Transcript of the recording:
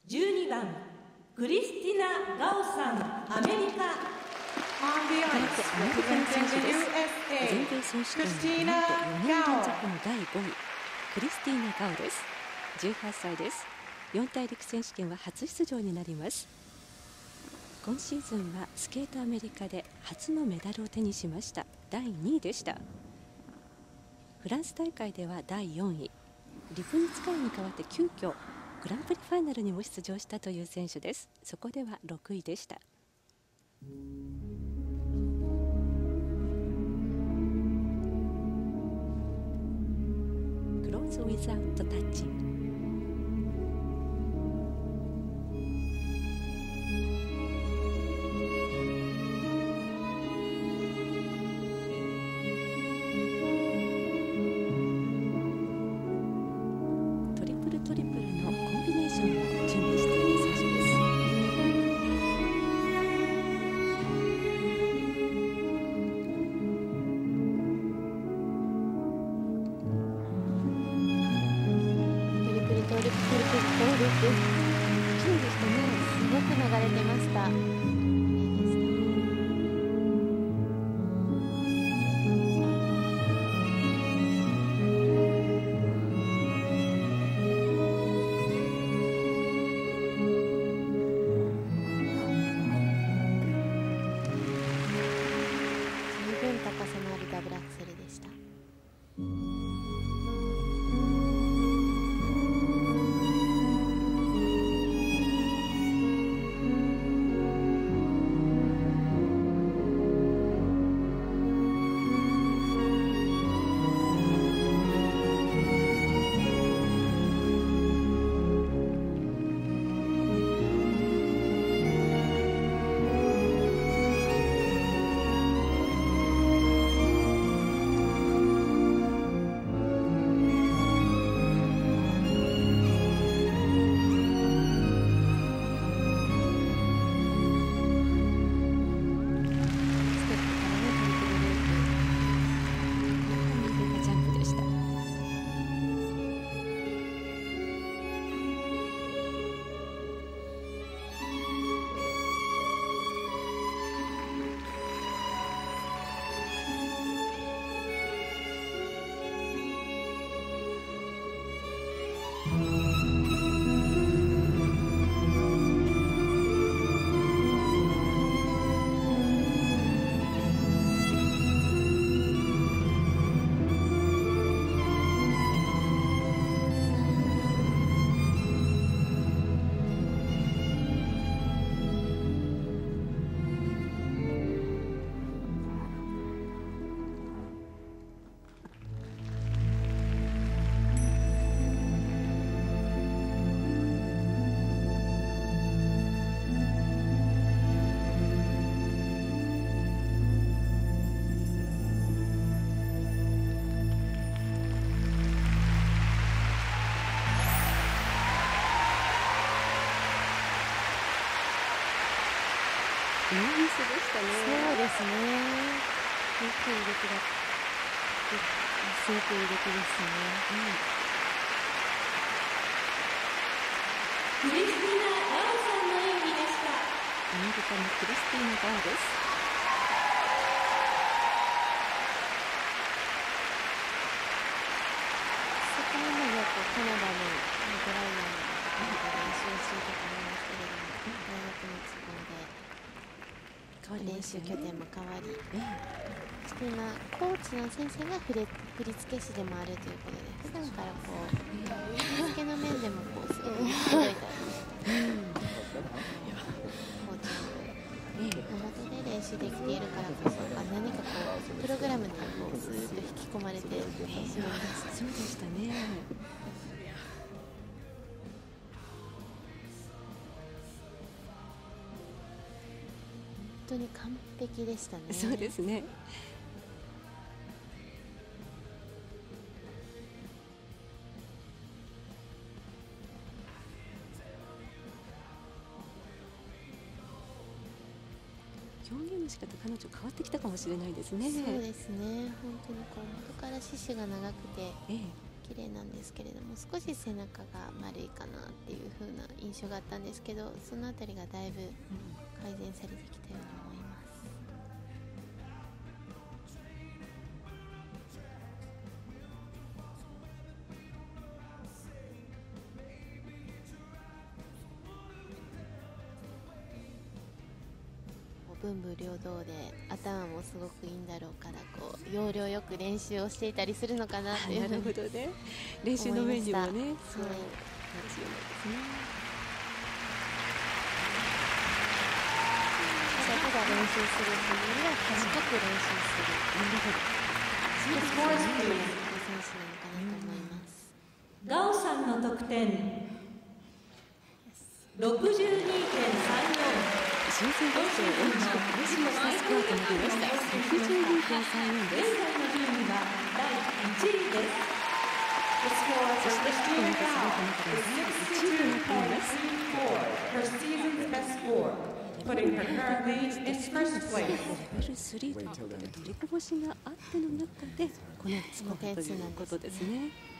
12番クリスティナ・ガオさん、アメリカ。 アメリカの選手です。全米選手権はなんと4年連続の第5位、クリスティーナ・ガオです。18歳です。四大陸選手権は初出場になります。今シーズンはスケートアメリカで初のメダルを手にしました。第2位でした。フランス大会では第4位、リプニツカヤに代わって急遽グランプリファイナルにも出場したという選手です。そこでは6位でした。クローズウィザウトタッチ。トリプルのコンビネーションを準備している選手です。 トリプルトリプルトリプルトーループ、綺麗でしたね。すごく流れてました。高さのあるダブルアクセルでした。 いいミスでしたね。 そうですね。よく入れてだ。すごく入れてでしたね。 クリスティナ・ガオさんの演技でした。 アメリカのクリスティーナ・ガオです。 世界のよくカナダのドライヤーの練習をしていたと思いますけれども、大学に突っ込んで。練習拠点も変わり、そして今コーチの先生が振付師でもあるということで、普段からこう振り付けの面でもこうすごい届いたりコーチの元で練習できているからこそ、何かこうプログラムにこうスーッと引き込まれてしまいました。 そうでしたね。 本当に完璧でしたね。 そうですね。表現の仕方、彼女変わってきたかもしれないですね。 そうですね。本当にこう元から四肢が長くて綺麗なんですけれども、少し背中が丸いかなってっていう風な印象があったんですけど、そのあたりがだいぶ改善されてきたように思います。文武両道で頭もすごくいいんだろうから、こう要領よく練習をしていたりするのかなっていうなるほどね。練習の面にもね、そうはい、 かもしれないですね。 ただ練習するというよりは賢く練習する、 なるほど。 そういう選手なのかなと思います。 ガオさんの得点 62.34。 シーズンベストを大きく更新したスコアとなりました。62.34 で現す。 在の順位は第1位です。 そして、今年の中で第1位となっています。 her season's best score, putting her currently in first place. レベル3ということで取りこぼしがあっての中でこのスコアということですね。